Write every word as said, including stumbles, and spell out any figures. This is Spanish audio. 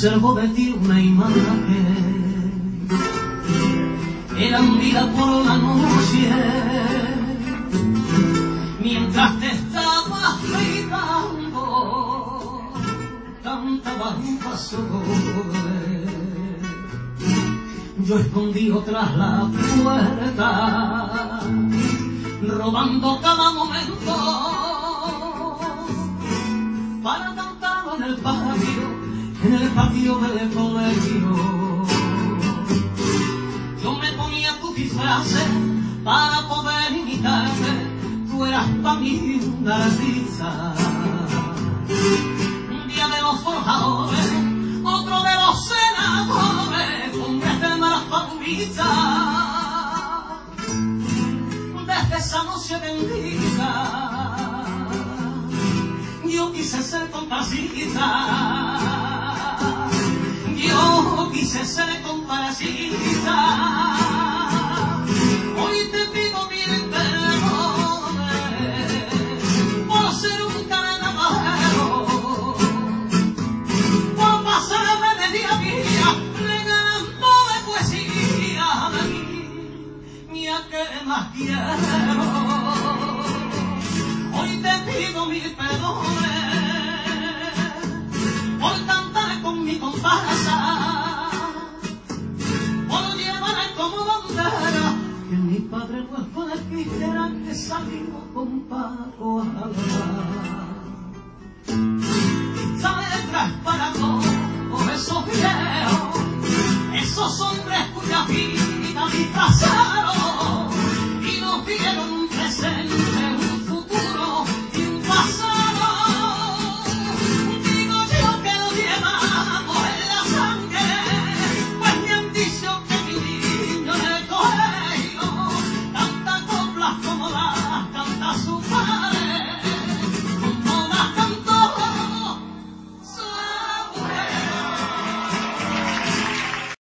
conservo de ti una imagen, era un día por la noche, mientras te estabas gritando, cantaba un paso doble. Yo escondido tras la puerta, robando cada momento, para cantarlo en el patio, en el patio del colegio. Yo me ponía tu disfraces para poder imitarte, tú eras para mí una artista. Un día de los forjadores, otro de los senadores, hombres de malas favorita. Desde esa noche bendita, yo quise ser comparcita, yo quise ser comparcita. Hoy te pido mil perdones por ser un carnavalero, por pasarme de día a día regalando de poesía de mí, ni a que más quiero. Hoy te pido mil perdones por cantar con mi comparsa, por llevar como bandera que mi padre puesto de dijera que salimos con Paco a hablar. Esta letra es para todos esos viejos, esos hombres cuya vida disfrazaron